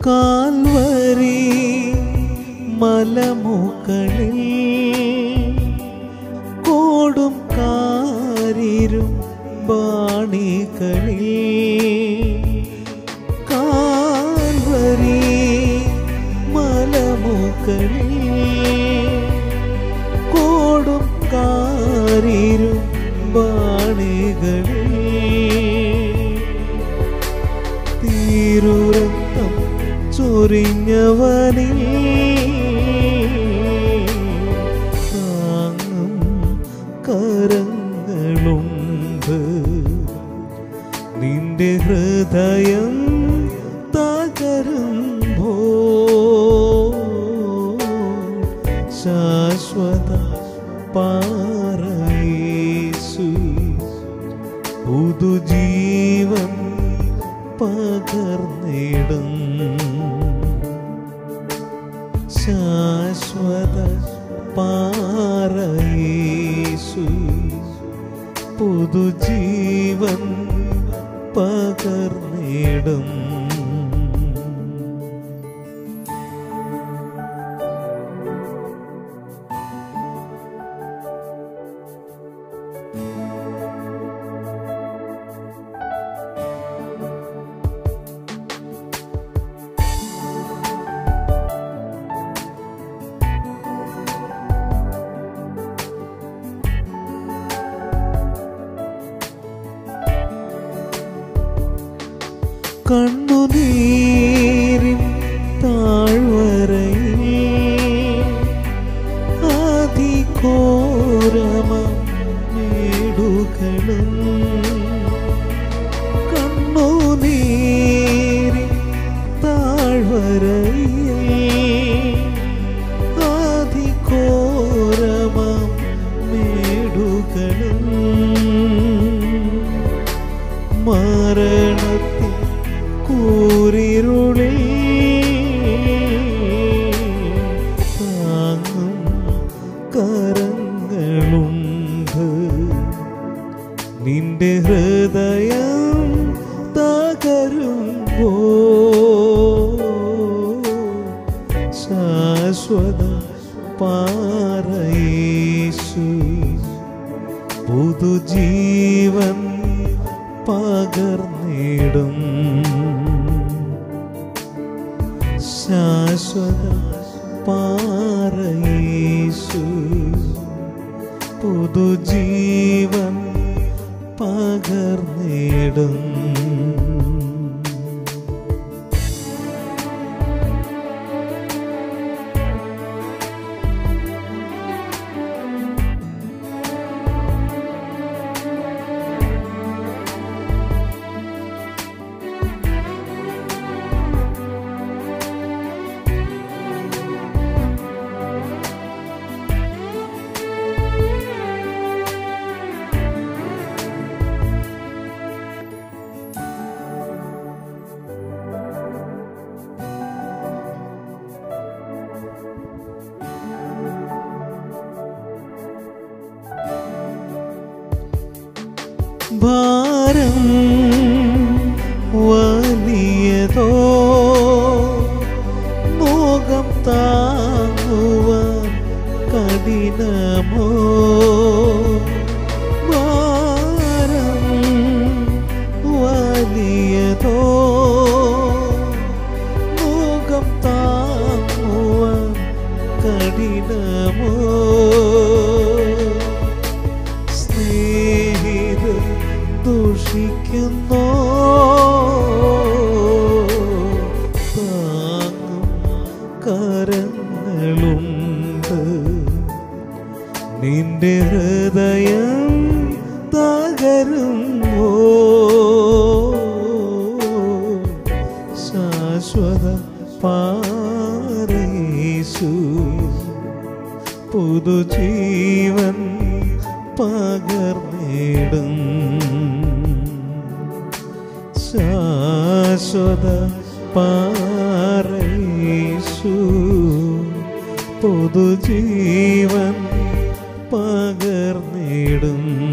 Calvary മലമുകളിൽ കോടും കാരിരും ബാണികളിൽ Calvary മലമുകളിൽ കോടും കാരിരും ബാണികളിൽ തീരുരക്തം ചൊരിഞ്ഞവനിൽ താങ്ങും കരങ്ങളുണ്ട്. നിന്റെ ഹൃദയം തകരുമ്പോൾ ശാശ്വത പാറയേശു പുതുജീവൻ പകർന്നിടും. ശാശ്വത പാറയേശു പുതുജീവൻ പകർന്നിടും. കണ്ണുനീരിൻ താഴ്വരയിൽ അതിഘോരമാം മേടുകളും കണ്ണുനീരിൻ താഴ്വരയിൽ അതിഘോരമാം മേടുകളും മരണത്തിൽ കൂരിരുളിൽ താങ്ങും കരങ്ങളുണ്ട്. നിന്റെ ഹൃദയം തകരുമ്പോൾ ശാശ്വത പാറയേശു പുതുജീവൻ പകർന്നിടും. ശാശ്വത പാറയേശു പുതുജീവൻ പകർന്നിടും. ഭാരം വലിയതോ മോഹം താങ്ങുവാൻ കഠിനമോ ഭാരം വലിയതോ മോഹം താങ്ങുവാൻ കഠിനമോ ദൂഷിക്കുന്നോ താങ്ങും കരങ്ങളുണ്ട്. നിന്റെ ഹൃദയം തകരുമോ ശാശ്വത പാറയേശു പുതുജീവൻ പകർന്നിടും. ശാശ്വത പാറയേശു പുതുജീവൻ പകർന്നിടും.